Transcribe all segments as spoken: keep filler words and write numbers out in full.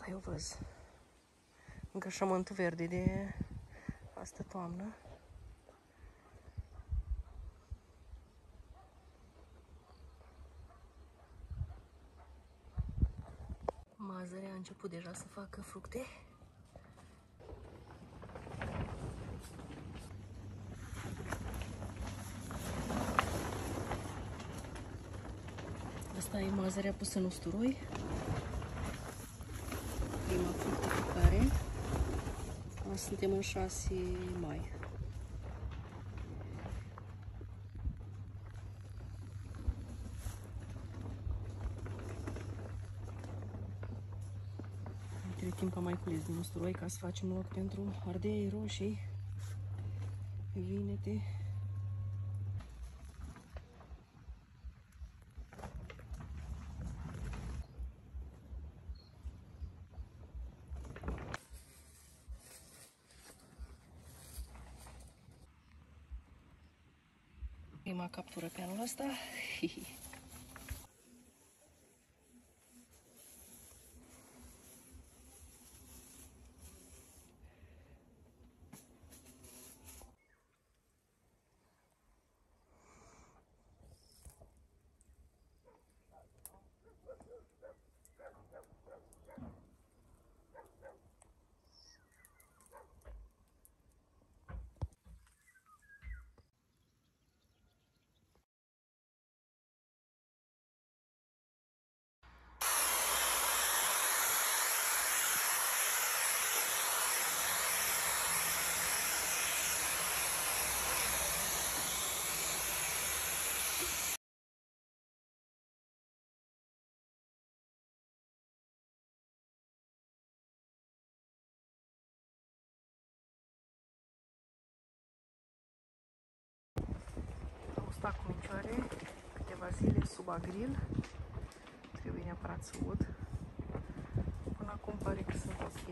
eu văz încășământul verde de astă toamnă. Mazărea a început deja să facă fructe. Asta e mazărea pusă în usturoi. Prima fructificare. Azi suntem în șase mai. Între timp am mai cules din usturoi ca să facem loc pentru ardei, roșii, vinete. Prima captură pe anul ăsta. Am stat cu micioare câteva zile sub agril. Trebuie neapărat să ud. Până acum pare că sunt ok.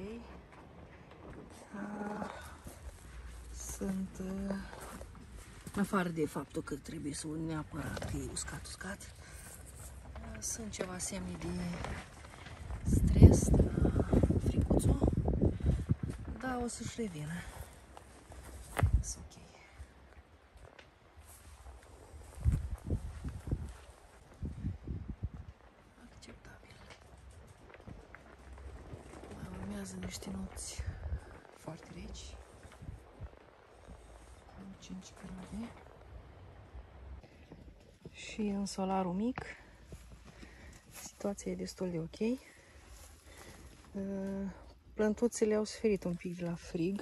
Sunt, în afară de faptul că trebuie să ud neapărat, că e uscat-uscat, sunt ceva semne de stres de la fricuțul, dar o să-și revină. Sunt ok. Acceptabil. Mai urmează niște nopți foarte reci. cinci grade. Și în solarul mic situația e destul de ok. Plântuțele au suferit un pic de la frig.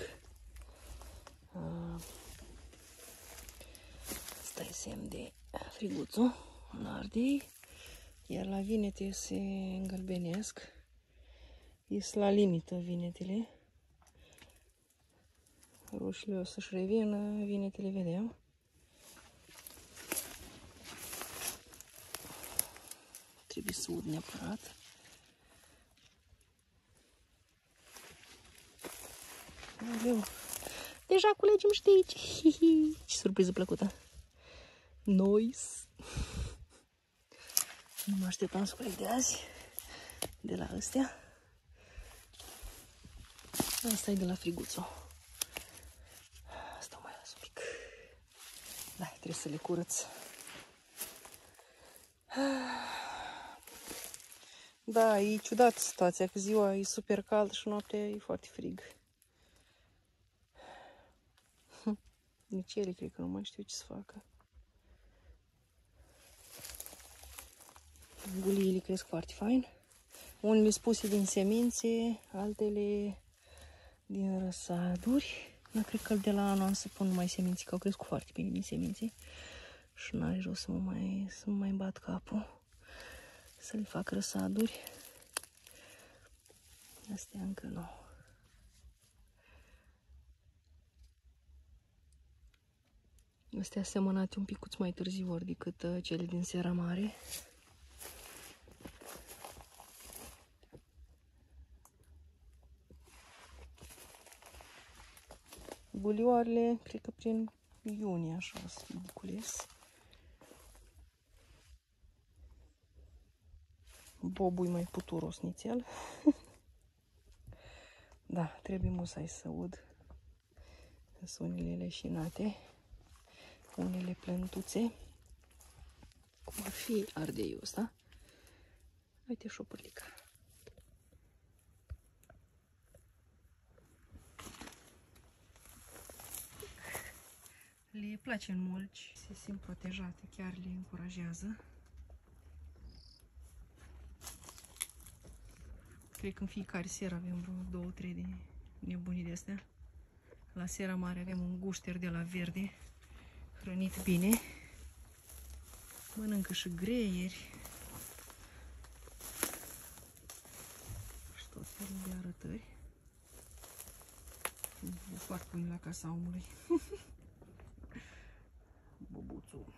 Asta e semn de friguțul în ardei. Iar la vinete se îngălbenesc. Ies la limită vinetele. Roșiile o să-și revină, vinetele vedem. Trebuie să ud neapărat. Aoleu. Deja culegem și de aici. Hihi. Ce surpriză plăcută. Nice. Nu mă așteptam să culeg de azi. De la astea. Asta e de la friguțul. Asta mai las un pic. Da, trebuie să le curăț. Da, e ciudat situația, că ziua e super cald și noaptea e foarte frig. Nici ele cred că nu mai știu ce să facă. Guliile cresc foarte fain. Unele spuse din semințe, altele din răsaduri. Dar cred că de la anul să pun numai semințe, că au crescut foarte bine din semințe. Și n-are rost să mă mai, să mă mai bat capul. Să le fac răsaduri. Astea încă nu. Astea semănate un picuț mai târziu ori decât uh, cele din Sierra Mare. Bulioarele, cred că prin iunie, așa, o să le cules. Bobul e mai puturos nițel. Da, trebuie musai să aud. Sunt unele leșinate, unele plântuțe, cum ar fi ardeiul ăsta. Uite și o pârlică. Le place în mulci, se simt protejate, chiar le încurajează. Cred că în fiecare seară avem vreo două, trei de nebunii de astea. La seara mare avem un gușter de la verde, hrănit bine. Mănâncă și greieri. Și tot felul de arătări. E foarte bun la casa omului. Bobuțul.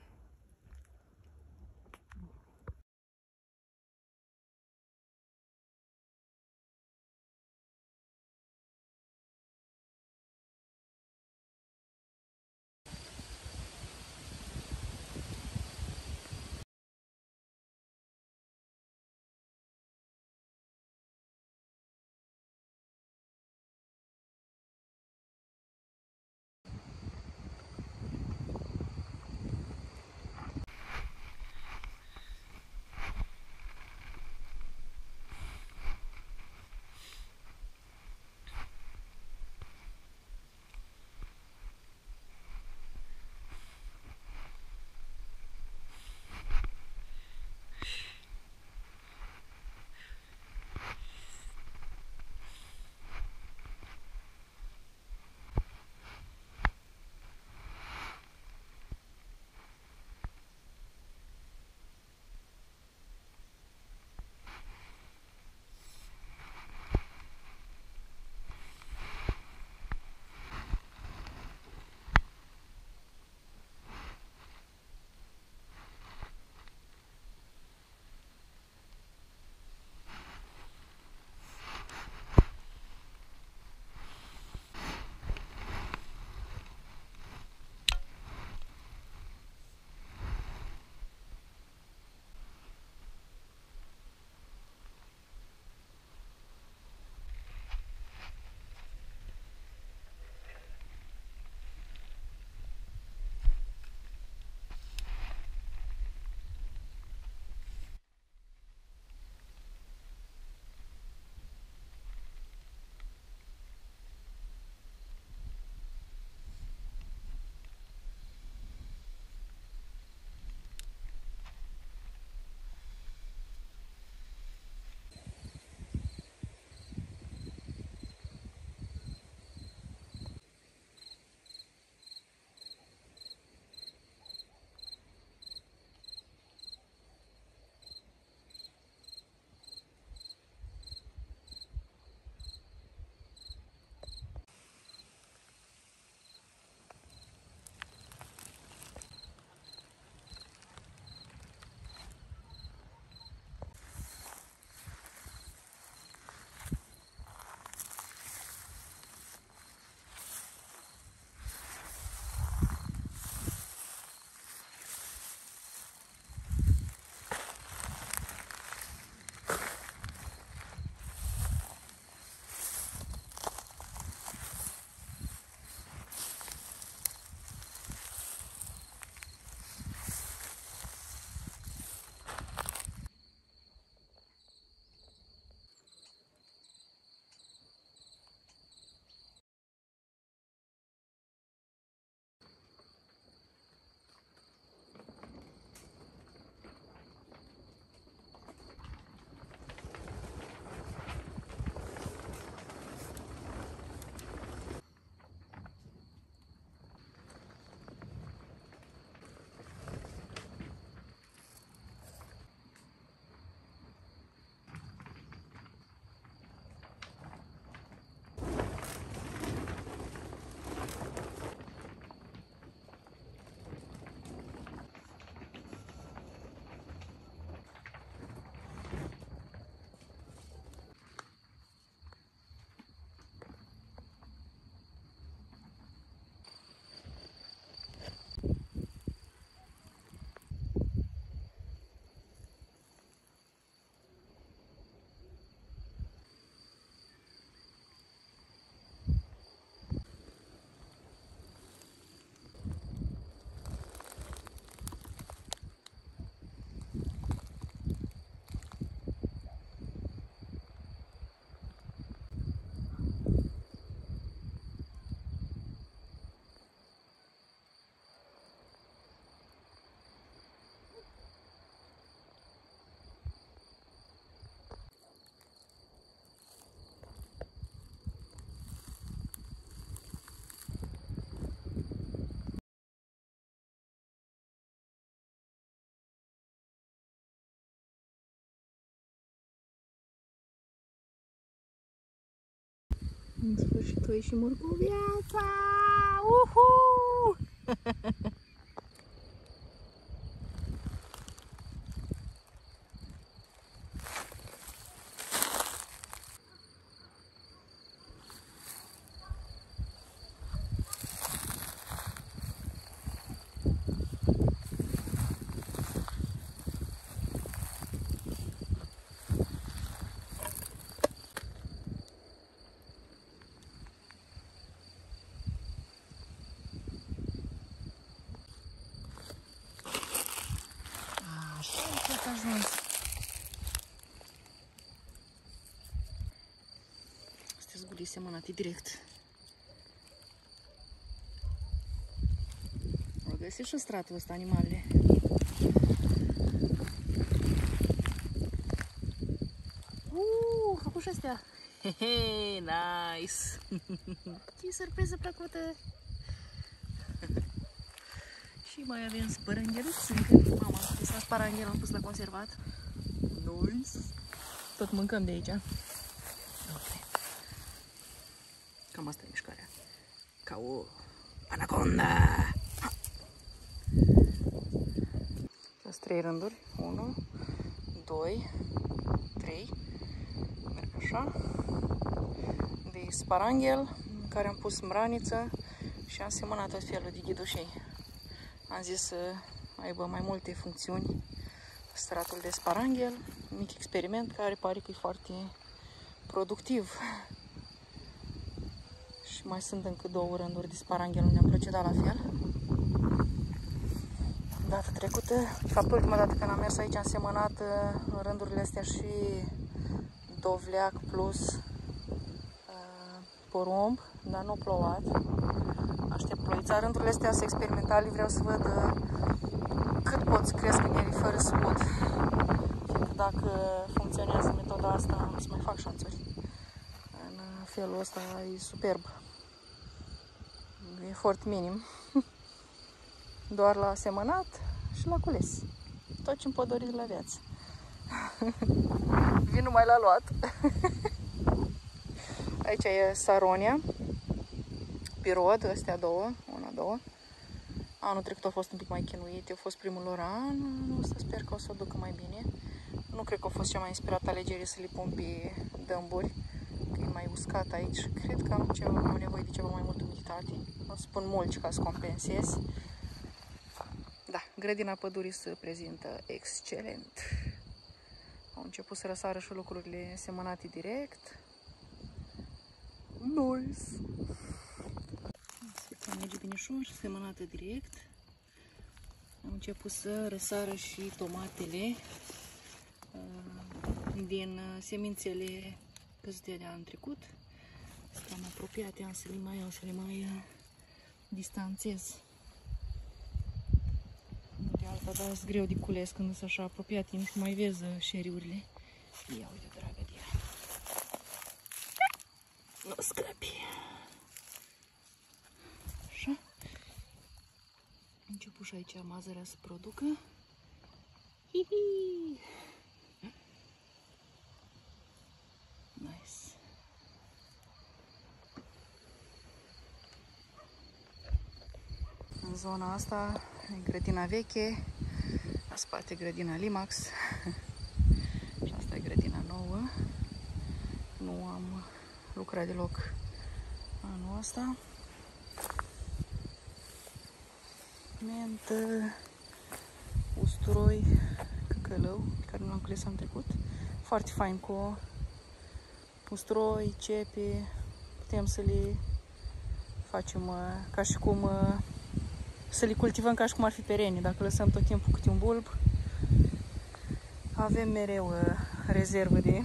În sfârșit o ieșim cu viața! Uhu! Ajuns. Astea zgulii semănate direct. Au găsit și stratul ăsta animalele. Uuu, făcut și astea. Hehe, nice. Ce surpriză plăcută. Și mai avem spărângheluți încă. Mama, ăsta sparanghel am pus la conservat. Nice. Tot mâncăm de aici. Okay. Cam asta e mișcarea. Ca o anaconda. Sunt trei rânduri. unu, doi, trei. Merg așa. De sparanghel, în care am pus mraniță și am semănat tot felul de ghidușei. Am zis să aibă mai multe funcțiuni stratul de sparanghel, mic experiment care pare că e foarte productiv. Și mai sunt încă două rânduri de sparanghel unde am procedat la fel. Data trecută, de fapt ultima dată când am mers aici am semănat în rândurile astea și dovleac plus uh, porumb, dar nu plouat. Aștept ploița. Rândurile astea sunt experimentale, vreau să văd uh, cât pot să cresc în ele fără să ud. Fiindcă dacă funcționează metoda asta, am să mai fac șanțuri. În felul ăsta e superb. Efort minim. Doar la semănat și la cules. Tot ce-mi pot dori de la viață. Vinul mai l-a luat. Aici e Saronia. Pirod, astea două, una, două. Anul trecut a fost un pic mai chinuit, a fost primul lor an, anul ăsta sper că o să o ducă mai bine. Nu cred că a fost cea mai inspirată alegere să le pun pe dâmburi, că e mai uscat aici și cred că am, ceva, am nevoie de ceva mai mult umiditate. O să pun mulci ca să compensez. Da, grădina pădurii se prezintă excelent. Au început să răsară și lucrurile semănate direct. Nice! Sfeța merge bine ușor, semănată direct. Am început să răsară și tomatele din semințele căzute de anul trecut. Stăm apropiate, am să le mai iau, să le mai distanțez. De alta, dar sunt greu de cules când sunt așa apropiate, nu mai vezi șeriurile. Ia uite, dragă de ea. Nu scăpi. Așa. Început și aici mazărea să producă. Hihi. Nice. În zona asta e grădina veche, la spate grădina Limax și asta e grădina nouă. Nu am lucrat deloc anul ăsta. Mentă, usturoi, căcălău, pe care nu l-am cules anul trecut. Foarte fain cu usturoi, cepe, putem să le facem ca și cum, să le cultivăm ca și cum ar fi perene. Dacă lăsăm tot timpul câte un bulb, avem mereu rezervă de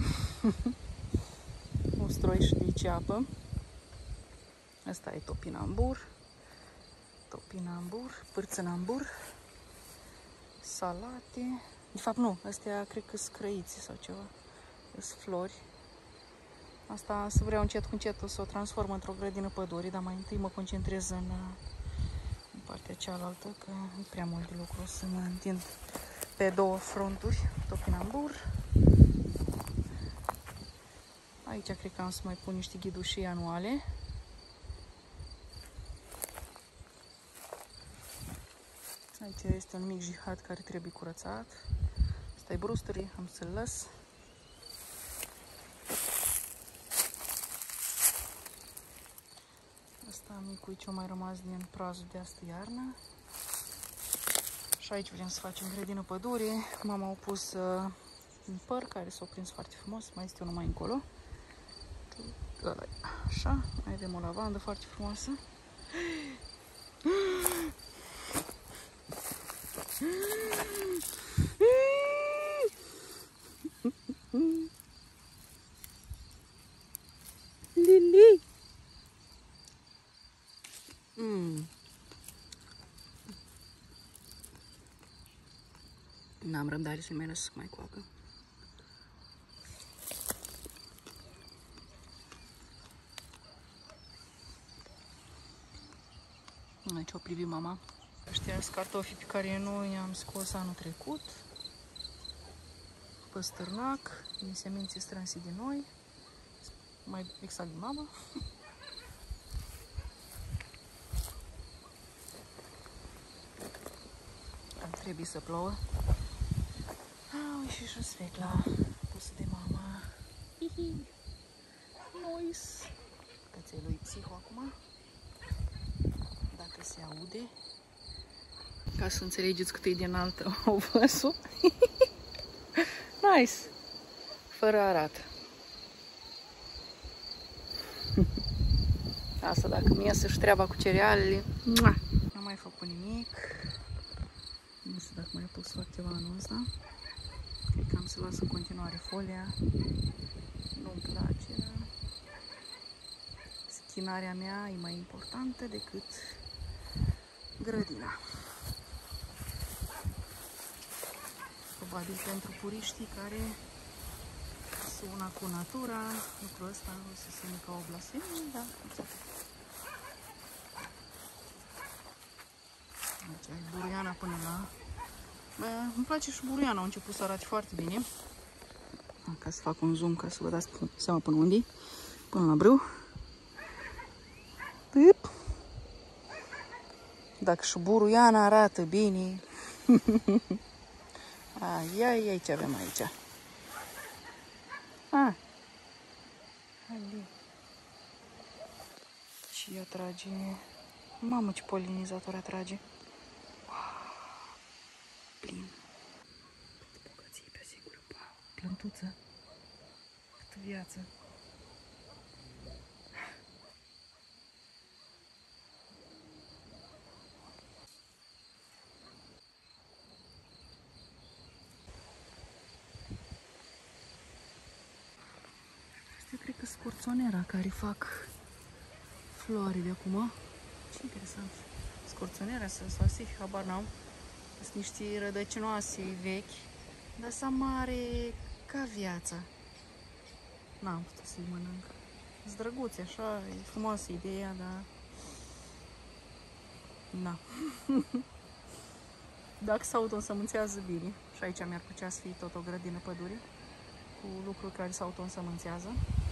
usturoi și de ceapă. Asta e topinambur, topinambur, pârțânambur, salate. De fapt nu, astea cred că sunt crăiți sau ceva, sunt flori. Asta să vreau încet cu încet să o transform într-o grădină pădurii, dar mai întâi mă concentrez în, în partea cealaltă, că e prea mult de lucru să mă întind pe două fronturi. Topinambur. Aici cred că am să mai pun niște ghidușii anuale. Aici este un mic jihad care trebuie curățat. Asta e brusterii, am să-l las. Asta micul ce-a mai rămas din prazul de astă iarnă. Și aici vrem să facem grădină pădure. Mama a pus uh, un păr care s-a prins foarte frumos. Mai este unul mai încolo. Așa, mai avem o lavandă foarte frumoasă. Lili! Mm. N-am răbdare să mai lăsă mai coacă. Aici o privi mama. Ăștia sunt cartofii pe care noi i-am scos anul trecut. Păstârnac, din semințe strânse din noi. Mai exact din mama. Ar trebui să plouă. Au, și și sfecla pusă de mama. Hihi. Nois. Căței lui Psiho acum. Dacă se aude. Ca să înțelegeți cât e de înaltă ovăsul. Nice. Fără arat. Asta dacă mi iasă și treaba cu cerealele. Nu mai făcut nimic. Nu știu dacă mai pus fac ceva anul ăsta. Cred că am să las în continuare folia. Nu-mi place. Schinarea mea e mai importantă decât grădina. Probabil pentru puriștii care sunt una cu natura, lucrul ăsta o să sune ca o blasfemie, da, exact. Aici e buruiana până la... Bă, îmi place și buruiana, a început să arate foarte bine. Ca să fac un zoom, ca să vă dați seama până unde, până la brâu. Pip. Dacă și buruiana arată bine. Ai, ai, ai, ce avem aici. Ah. Și atrage. Mamă, ce polinizator atrage. Plin. Câtă bogăție pe sigură. Plântuță. Câtă viață. Astea cred că scorțonera care fac florile acum. Ce interesant. Scorțonera sau salsifii, habar n-am. Sunt niște rădăcinoase vechi, dar sunt mare ca viața. N-am putut să-i mănânc. Sunt drăguțe, așa, e frumoasă ideea, dar... Na. Dacă se auto-însămânțează, bine. Și aici mi-ar putea să fie tot o grădină pădure, cu lucruri care se auto-însămânțează.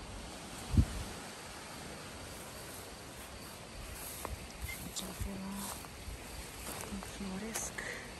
Și aici la fel înfloresc.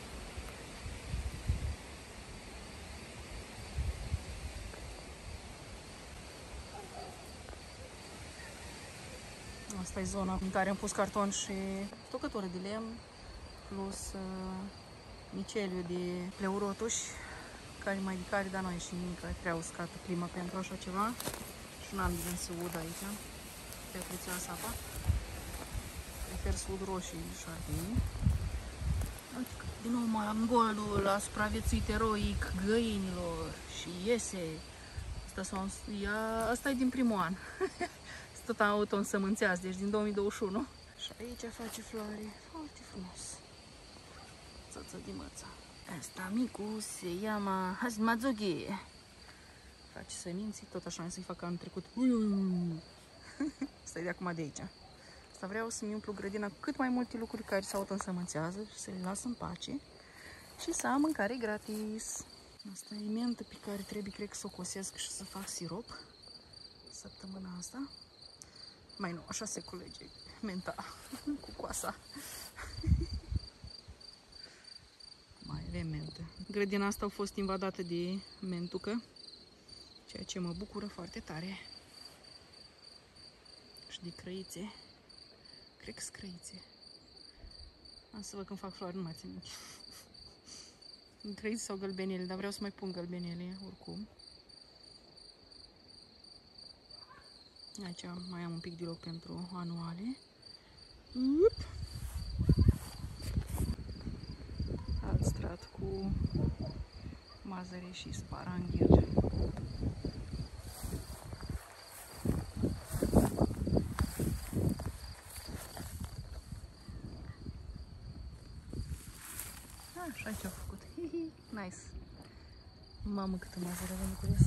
Asta e zona în care am pus carton și stocătură de lemn, plus uh, miceliu de pleurotuși, care mai de care, dar nu e și nimic, prea uscată clima pentru așa ceva. Și n-am de gând să ud aici, pe prețioasă apa. Prefer să ud roșii și ardei. Din nou mai am goldul la supraviețuit eroic găinilor și iese. Asta, ia, asta e din primul an. Tot auto-însămânțează, deci din două mii douăzeci și unu. Și aici face floare foarte frumos. Țăță de măța. Asta micu se cheamă Hazmazoghi. Face seminții, tot așa să-i fac anul trecut. Asta e de acum de aici. Asta vreau să-mi umplu grădina cu cât mai multe lucruri care se auto-însămânțează și să le las în pace. Și să am mâncare gratis. Asta e mentă pe care trebuie, cred că, să o cosesc și să fac sirop. săptămâna asta. Mai nu, așa se culege menta cu coasa. Mai avem mentă. Grădina asta a fost invadată de mentucă, ceea ce mă bucură foarte tare. Și de crăițe. Cred că-s crăițe. Am să văd când fac floare, nu mai țin minte. Crăițe sau gălbenele, dar vreau să mai pun gălbenele oricum. Aici mai am un pic de loc pentru anuale. Up. Alt strat cu mazăre și sparanghel. Așa ce-au făcut. Hihi, nice. Mamă, câtă mazăre vă bucuresc.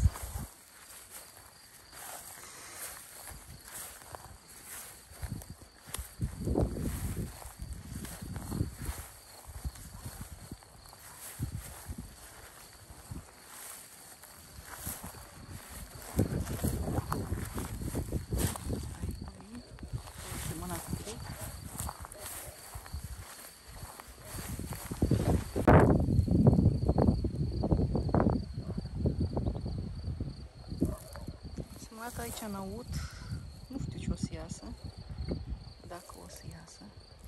Aici în aut, nu știu ce o să iasă, dacă o să iasă.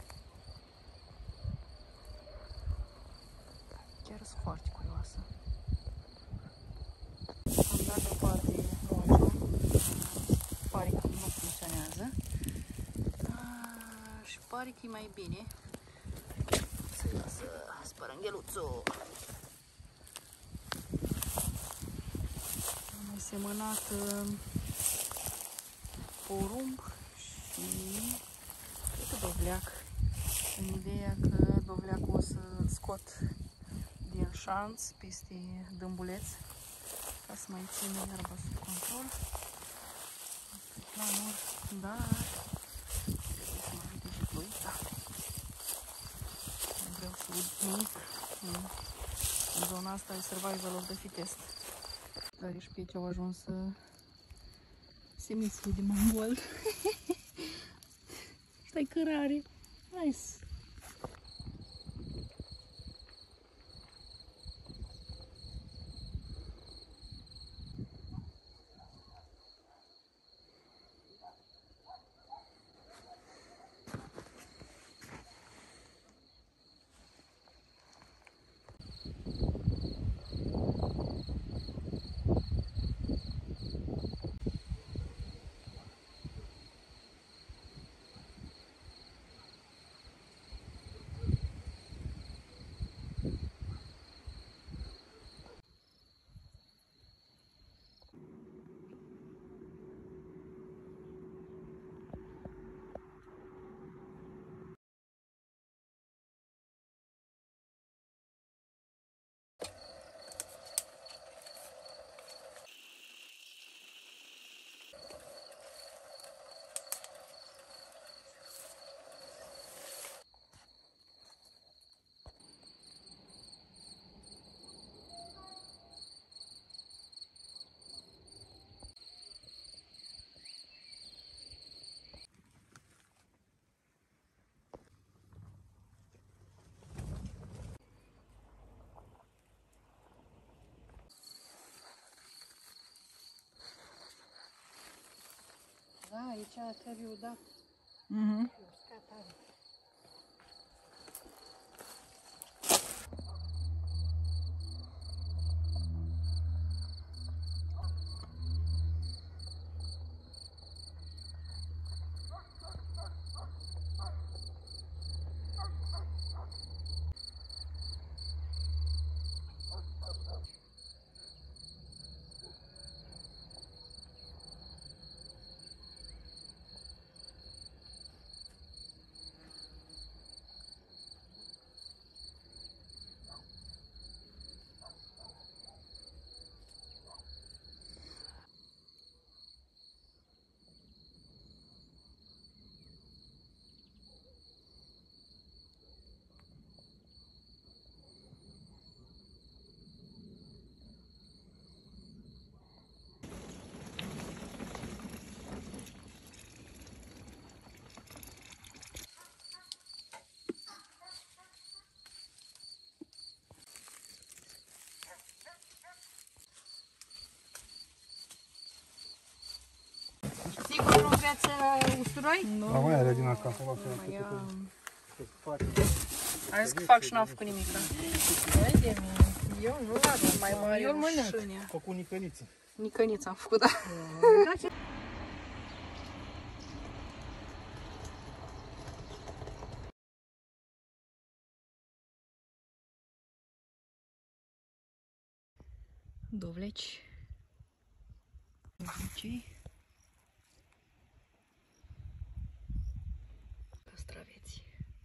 Chiar sunt foarte curioasă. Am dat deoparte mojo, pare că nu funcționează. A, și pare că e mai bine să iasă spărângheluțul. Am mai semănat porumb și cred că dovleac, în ideea că dovleacul o să scot din șanț peste dâmbuleț ca să mai țin iarba sub control. Planuri, dar trebuie să mă ajute și ploița. Nu vreau să ud nimic. În zona asta e survival of the fittest. Dar și pe aici au ajuns semințele de mangold. Stai cărare. Nice. Da, aici trebuie udat. Mhm. aveați usturoi? Nu. Dar mai are din acasă. Ai zis că fac și n-am făcut nimic, da? Hai de mine. Eu nu am mai mare. Eu îl mănânc. Făcut nicăniță. Nicăniță am făcut, da. Dovleci. Dovlecii. Castraveți.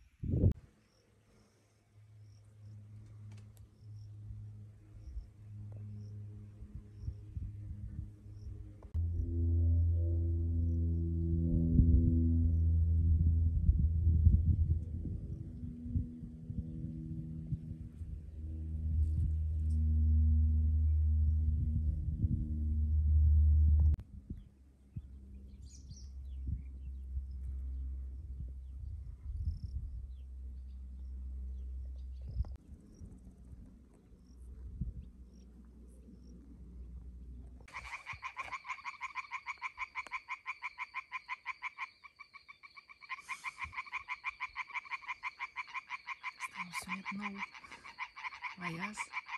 Sunet nou la iaz.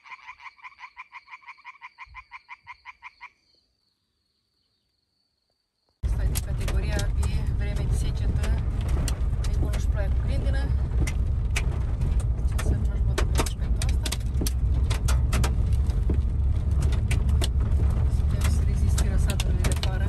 Asta e de categoria pe vreme de secetă. E bună și ploaia cu grindină. Ce să nu-și bătă pe și pentru asta. Sper să reziste răsadurile de afară.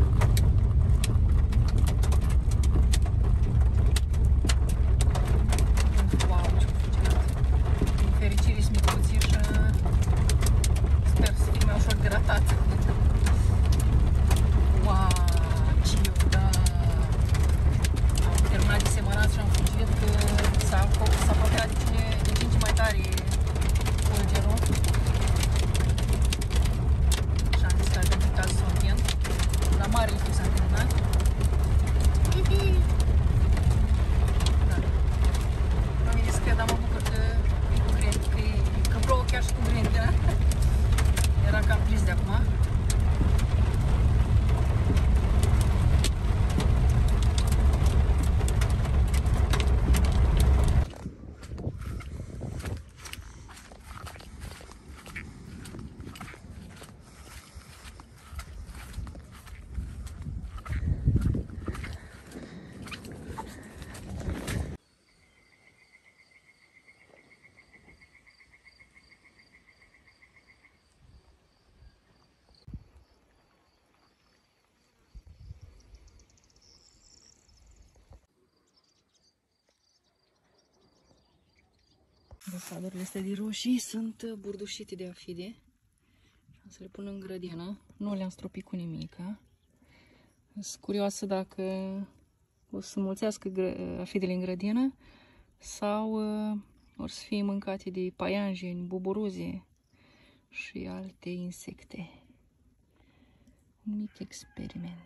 Răsadurile astea de roșii sunt burdușite de afide. Am să le pun în grădină. Nu le-am stropit cu nimica. Sunt curioasă dacă o să mulțească afidele în grădină sau o să fie mâncate de paianjeni, buburuze și alte insecte. Un mic experiment.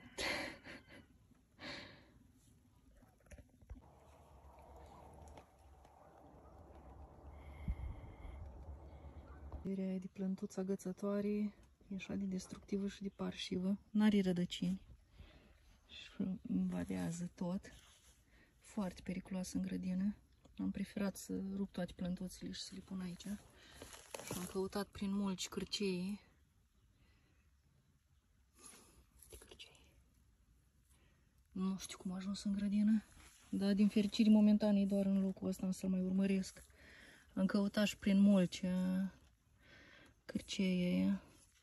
De plântuța agățătoare e așa de destructivă și de parșivă. N-are rădăcini și invadează tot. Foarte periculoasă în grădină. Am preferat să rup toate plântuțele și să le pun aici. Și am căutat prin mulți cârcei. Nu știu cum a ajuns în grădină, dar din fericire momentan e doar în locul ăsta, am să-l mai urmăresc. Am căutat și prin mulcea cârceie aia.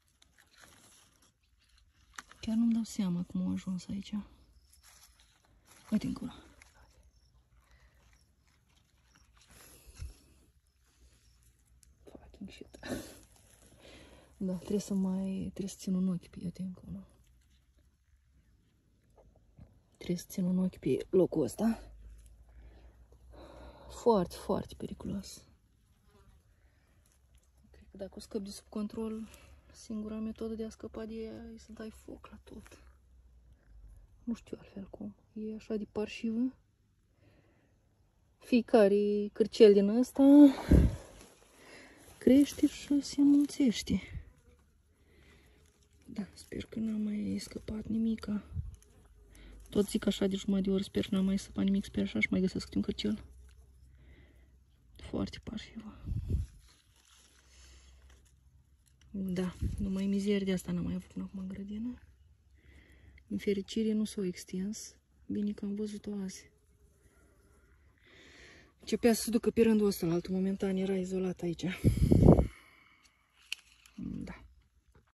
Chiar nu-mi dau seama cum a ajuns aici. Uite încolo. Fucking shit. Da, trebuie să mai, trebuie să țin un ochi pe, uite încolo. Trebuie să țin un ochi pe locul ăsta. Foarte, foarte periculos. Cred că dacă o scăp de sub control, singura metodă de a scăpa de ea e să dai foc la tot. Nu știu altfel cum. E așa de parșivă. Fiecare cârcel din ăsta crește și se înmulțește. Da, sper că n-am mai scăpat nimica. Tot zic așa de jumătate de oră, sper n-am mai săpat nimic, sper așa și mai găsesc un cărcel. Foarte parșivă. Da, numai mizerie de asta n-am mai avut până acum în grădină. În fericire nu s-au extins. Bine că am văzut-o azi. Începea să se ducă pe rândul ăsta, la altul momentan era izolat aici.